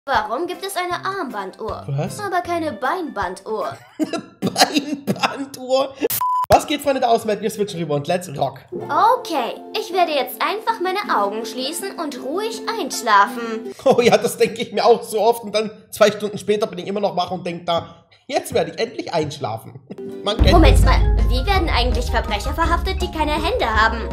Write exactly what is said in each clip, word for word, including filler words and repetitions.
Warum gibt es eine Armbanduhr? Was? Aber keine Beinbanduhr. Beinbanduhr? Was geht, Freunde, aus? Wir switchen rüber und let's rock. Okay, ich werde jetzt einfach meine Augen schließen und ruhig einschlafen. Oh ja, das denke ich mir auch so oft. Und dann zwei Stunden später bin ich immer noch wach und denke da, jetzt werde ich endlich einschlafen. Man kennt Moment das. mal, wie werden eigentlich Verbrecher verhaftet, die keine Hände haben?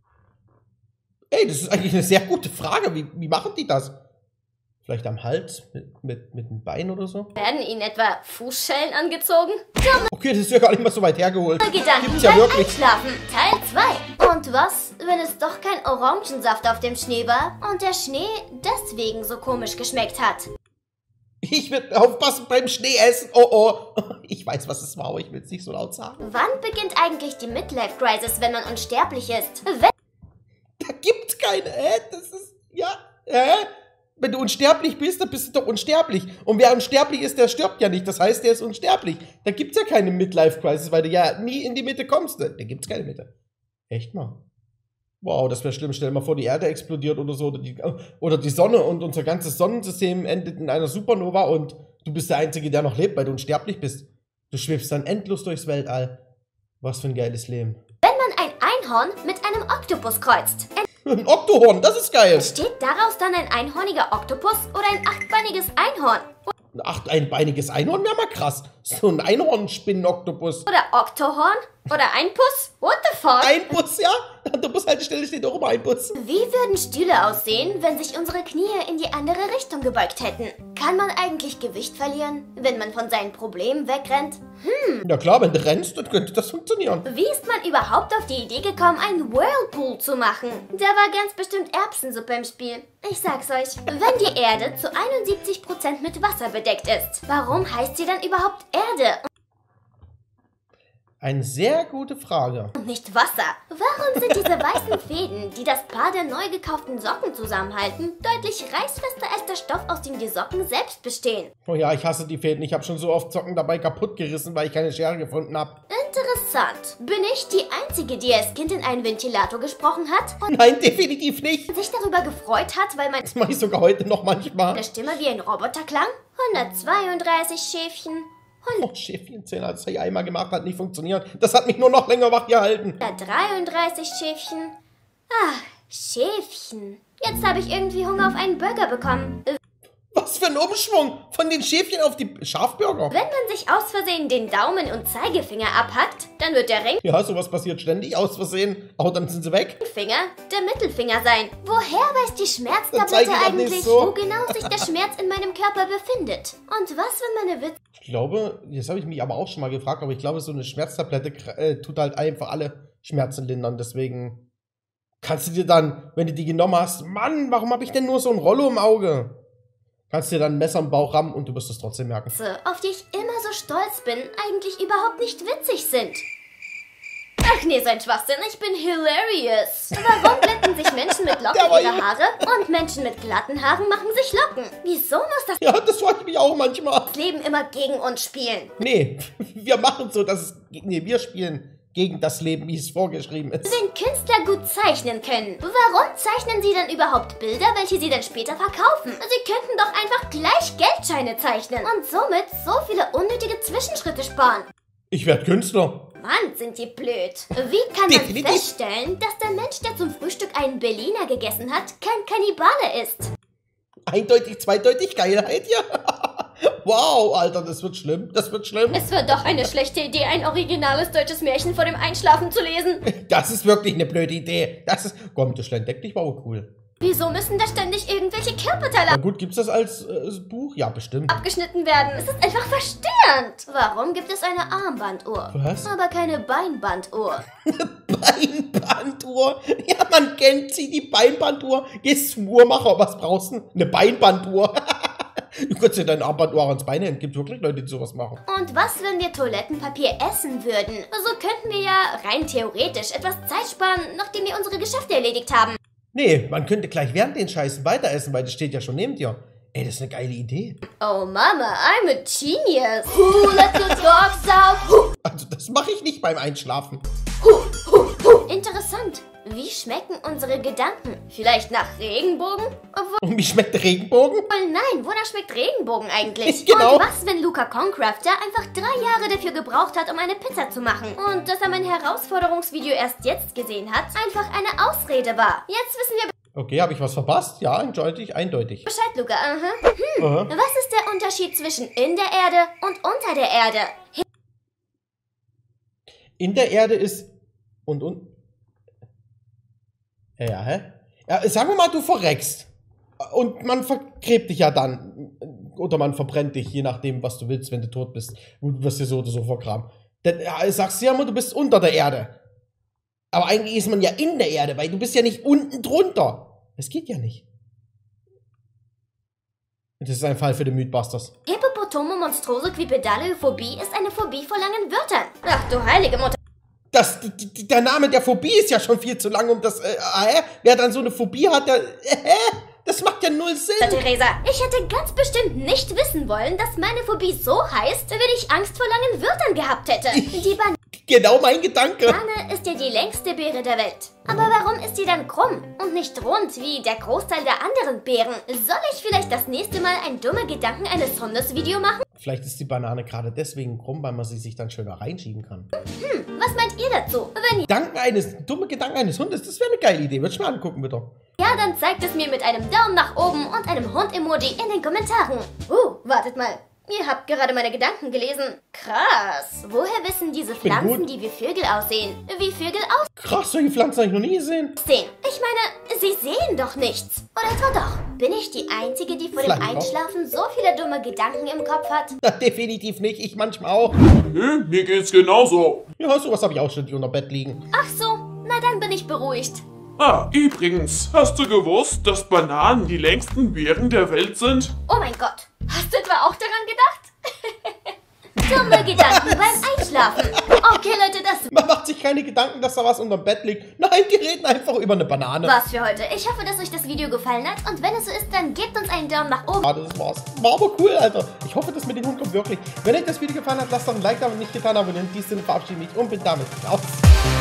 Ey, das ist eigentlich eine sehr gute Frage. Wie, wie machen die das? Vielleicht am Hals? Mit, mit, mit dem Bein oder so? Werden ihnen etwa Fußschellen angezogen? Okay, das ist ja gar nicht mal so weit hergeholt. Gedanken Gibt's ja beim wirklich. Einschlafen, Teil zwei. Und was, wenn es doch kein Orangensaft auf dem Schnee war und der Schnee deswegen so komisch geschmeckt hat? Ich werde aufpassen beim Schnee essen. Oh oh. Ich weiß, was es war, aber ich will es nicht so laut sagen. Wann beginnt eigentlich die Midlife-Crisis, wenn man unsterblich ist? Wenn Da gibt's keine. Hä? Das ist. Ja. Hä? Wenn du unsterblich bist, dann bist du doch unsterblich. Und wer unsterblich ist, der stirbt ja nicht. Das heißt, der ist unsterblich. Da gibt's ja keine Midlife-Crisis, weil du ja nie in die Mitte kommst. Da gibt's keine Mitte. Echt mal. Wow, das wäre schlimm. Stell dir mal vor, die Erde explodiert oder so. Oder die, oder die Sonne und unser ganzes Sonnensystem endet in einer Supernova und du bist der Einzige, der noch lebt, weil du unsterblich bist. Du schwebst dann endlos durchs Weltall. Was für ein geiles Leben. man ein Einhorn mit einem Oktopus kreuzt, Ein Oktohorn, das ist geil. entsteht daraus dann ein einhorniger Oktopus oder ein achtbeiniges Einhorn? Ein achteinbeiniges Einhorn wäre mal krass. So ein Einhornspinnen-Oktopus. Oder Oktohorn? Oder Einpuss? What the fuck? Einbus, ja? An der Bushaltestelle steht auch immer Einbus. Wie würden Stühle aussehen, wenn sich unsere Knie in die andere Richtung gebeugt hätten? Kann man eigentlich Gewicht verlieren, wenn man von seinen Problemen wegrennt? Hm. Ja klar, wenn du rennst, dann könnte das funktionieren. Wie ist man überhaupt auf die Idee gekommen, einen Whirlpool zu machen? Da war ganz bestimmt Erbsensuppe im Spiel. Ich sag's euch. Wenn die Erde zu einundsiebzig Prozent mit Wasser bedeckt ist, warum heißt sie dann überhaupt Erde Eine sehr gute Frage. und nicht Wasser? Warum sind diese weißen Fäden, die das Paar der neu gekauften Socken zusammenhalten, deutlich reißfester als der Stoff, aus dem die Socken selbst bestehen? Oh ja, ich hasse die Fäden. Ich habe schon so oft Socken dabei kaputt gerissen, weil ich keine Schere gefunden habe. Interessant. Bin ich die Einzige, die als Kind in einen Ventilator gesprochen hat und Nein, definitiv nicht. sich darüber gefreut hat, weil meine Das mache ich sogar heute noch manchmal. Stimme wie ein Roboter klang? hundertzweiunddreißig Schäfchen, Oh, Schäfchenzähler, das habe ich einmal gemacht, hat nicht funktioniert. Das hat mich nur noch länger wach gehalten. hundertdreiunddreißig Schäfchen. Ah, Schäfchen. Jetzt habe ich irgendwie Hunger auf einen Burger bekommen. Was für ein Umschwung von den Schäfchen auf die Schafburger. Wenn man sich aus Versehen den Daumen und Zeigefinger abhackt, dann wird der Ja, sowas passiert ständig aus Versehen. Aber dann sind sie weg. Ringfinger der Mittelfinger sein. Woher weiß die Dann zeige Schmerztablette ich das eigentlich, nicht so. wo genau sich der Schmerz in meinem Körper befindet? Und was, wenn meine Witze... Ich glaube, das habe ich mich aber auch schon mal gefragt, aber ich glaube, so eine Schmerztablette äh, tut halt einfach alle Schmerzen lindern. Deswegen kannst du dir dann, wenn du die genommen hast, Mann, warum habe ich denn nur so ein Rollo im Auge? Kannst dir dann ein Messer im Bauch rammen und du wirst es trotzdem merken. auf die ich immer so stolz bin, eigentlich überhaupt nicht witzig sind. Ach nee, so ein Schwachsinn, ich bin hilarious. Warum blenden sich Menschen mit Locken Der war ihre ja- Haare und Menschen mit glatten Haaren machen sich Locken? Wieso muss das Ja, das frage ich mich auch manchmal. Leben immer gegen uns spielen? Nee, wir machen so, dass es. Nee, wir spielen gegen das Leben, wie es vorgeschrieben ist. Wenn Künstler gut zeichnen können, warum zeichnen sie dann überhaupt Bilder, welche sie dann später verkaufen? Sie könnten doch einfach gleich Geldscheine zeichnen und somit so viele unnötige Zwischenschritte sparen. Ich werde Künstler. Mann, sind die blöd. Wie kann man Definitiv. feststellen, dass der Mensch, der zum Frühstück einen Berliner gegessen hat, kein Kannibale ist? Eindeutig, zweideutig, Geilheit, ja. Wow, Alter, das wird schlimm. Das wird schlimm. Es war doch eine schlechte Idee, ein originales deutsches Märchen vor dem Einschlafen zu lesen. Das ist wirklich eine blöde Idee. Das ist. Komm, das Schlein deck dich, war aber cool. Wieso müssen da ständig irgendwelche Na Körperteile gut, gibt's das als äh, Buch? Ja, bestimmt. abgeschnitten werden? Es ist einfach verstörend. Warum gibt es eine Armbanduhr? Was? Aber keine Beinbanduhr. Beinbanduhr? Ja, man kennt sie, die Beinbanduhr. Gehst zum Uhrmacher, was brauchst du? Eine Beinbanduhr. Du kannst dir deine Armbanduhr ans Bein hängen. Gibt wirklich Leute, die sowas machen. Und was, wenn wir Toilettenpapier essen würden? So könnten wir ja rein theoretisch etwas Zeit sparen, nachdem wir unsere Geschäfte erledigt haben. Nee, man könnte gleich während den Scheißen weiter essen, weil das steht ja schon neben dir. Ey, das ist eine geile Idee. Oh Mama, I'm a genius. Who let the dogs out? Also das mache ich nicht beim Einschlafen. Interessant. Wie schmecken unsere Gedanken? Vielleicht nach Regenbogen? Obwohl, Und wie schmeckt der Regenbogen? nein, wonach schmeckt Regenbogen eigentlich? Genau. Und was, wenn Luca Concrafter einfach drei Jahre dafür gebraucht hat, um eine Pizza zu machen? Und dass er mein Herausforderungsvideo erst jetzt gesehen hat, einfach eine Ausrede war. Jetzt wissen wir Okay, habe ich was verpasst? Ja, eindeutig, eindeutig. Bescheid, Luca. Aha. Hm. Aha. Was ist der Unterschied zwischen in der Erde und unter der Erde? In der Erde ist und und. Ja, hä? Ja, sagen wir mal, du verreckst. Und man vergräbt dich ja dann. Oder man verbrennt dich, je nachdem, was du willst, wenn du tot bist. Du wirst dir so oder so vergraben. Dann ja, sagst du ja immer, du bist unter der Erde. Aber eigentlich ist man ja in der Erde, weil du bist ja nicht unten drunter. Das geht ja nicht. Das ist ein Fall für die Mythbusters. Hippopotomo monstroso quipedaleophobie ist eine Phobie vor langen Wörtern. Ach du heilige Mutter. Das, die, die, der Name der Phobie ist ja schon viel zu lang, um das, äh, äh, wer dann so eine Phobie hat, der, äh, das macht ja null Sinn. Theresa, ich hätte ganz bestimmt nicht wissen wollen, dass meine Phobie so heißt, wenn ich Angst vor langen Wörtern gehabt hätte. Die Banane Genau mein Gedanke. ist ja die längste Beere der Welt. Aber warum ist sie dann krumm und nicht rund wie der Großteil der anderen Beeren? Soll ich vielleicht das nächste Mal ein dumme Gedanken eines Hundes Video machen? Vielleicht ist die Banane gerade deswegen krumm, weil man sie sich dann schöner reinschieben kann. Hm, was meint ihr dazu? Wenn Gedanken eines, dumme Gedanken eines Hundes, das wäre eine geile Idee. Würde ich mal angucken, bitte. ja, dann zeigt es mir mit einem Daumen nach oben und einem Hund-Emoji in den Kommentaren. Uh, wartet mal. Ihr habt gerade meine Gedanken gelesen. Krass. Woher wissen diese bin Pflanzen, gut. die wie Vögel aussehen, wie Vögel Krass, solche Pflanzen habe ich noch nie gesehen. aussehen? Ich meine, sie sehen doch nichts. Oder etwa doch? Bin ich die Einzige, die vor dem Vielleicht auch. Einschlafen so viele dumme Gedanken im Kopf hat? Na, definitiv nicht. Ich manchmal auch. Nö, mir geht's genauso. Ja, sowas habe ich auch schon, die unter Bett liegen. Ach so, na dann bin ich beruhigt. Ah, übrigens, hast du gewusst, dass Bananen die längsten Beeren der Welt sind? Oh mein Gott, hast du etwa auch daran gedacht? Dumme Gedanken beim Einschlafen. Okay, Leute, das Man macht sich keine Gedanken, dass da was unterm Bett liegt. Nein, die reden einfach über eine Banane. war's für heute. Ich hoffe, dass euch das Video gefallen hat. Und wenn es so ist, dann gebt uns einen Daumen nach oben. Ja, das war's. War aber cool, Alter. Ich hoffe, das mit dem Hund kommt wirklich. Wenn euch das Video gefallen hat, lasst doch ein Like da, wenn nicht getan, abonnieren. In diesem Sinne verabschiede ich mich und bin damit raus.